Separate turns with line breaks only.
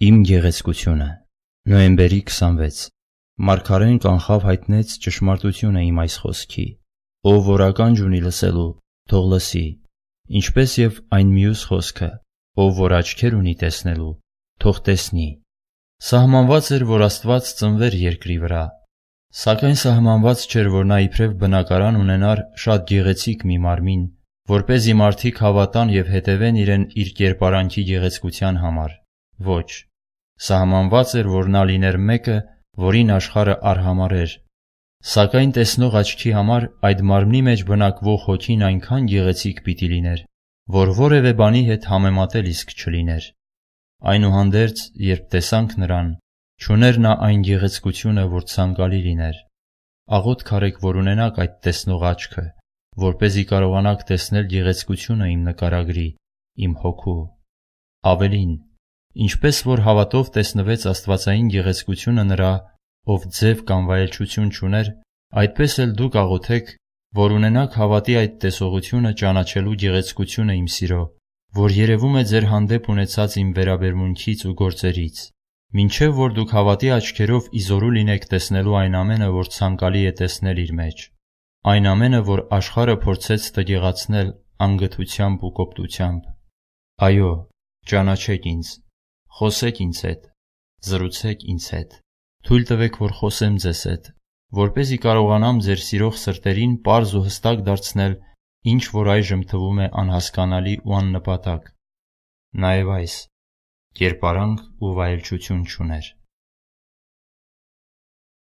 Իմ գեղեցկությունը։ Նոյեմբերի 26։ Մարգարեն կանխավ հայտնեց ճշմարտությունը իմ այս խոսքի. ով որ ականջ ունի լսելու, թող լսի, ինչպես և այն մյուս խոսքը, ով որ աչքեր ունի տեսնելու, թող տեսնի։ Սահմանված էր, որ Աստված ծնվեր երկրի վրա, սակայն սահմանված չէր, որ նա իբրև բնակարան ունենար շատ գեղեցիկ մի մարմին, որպեսզի մարդիկ հավատան և հետևեն իրեն իր կերպարանքի գեղեցկության համար։ Ոչ, սահմանված էր, որ նա լիներ մեկը, որին աշխարհը արհամարհեր, սակայն տեսնող աչքի համար այդ մարմնի մեջ բնակվող հոգին այնքան գեղեցիկ պիտի լիներ, որ որևէ բանի հետ համեմատել իսկ չլիներ։ Այնուհանդերձ, երբ տեսանք նրան, չուներ նա այն գեղեցկությունը, որ ցանկալի լիներ։ Աղոթք արեք, որ ունենաք այդ տեսնող աչքը, որպեսզի կարողանաք տեսնել գեղեցկությունը իմ նկարագրի, իմ հոգու։ Ավելին, ինչպես որ հավատով տեսնվեց աստվածային գեղեցկությունը նրա, ով ձև կամ վայելչություն չուներ, այդպես էլ դուք աղոթեք, որ ունենաք հավատի այդ տեսողությունը ճանաչելու գեղեցկությունը իմ սիրո, որ երևում է ձեր հանդեպ ունեցած իմ վերաբերմունքից ու գործերից, մինչև որ դուք հավատի աչքերով իզորու լինեք տեսնելու այն ամենը, որ ցանկալի է տեսնել իր մեջ, այն ամենը, որ աշխարհը փորձեց տգեղացնել անգթությամբ ու կոպտությամբ։ Այո, ճանաչեք ինձ, խոսեք ինձ հետ, զրուցեք ինձ հետ, թույլ տվեք, որ խոսեմ ձեզ հետ, որպեսզի կարողանամ ձեր սիրող սրտերին պարզ ու հստակ դարձնել, ինչ որ այժմ թվում է անհասկանալի ու աննպատակ։ Նաև այս կերպարանք ու վայելչություն չուներ։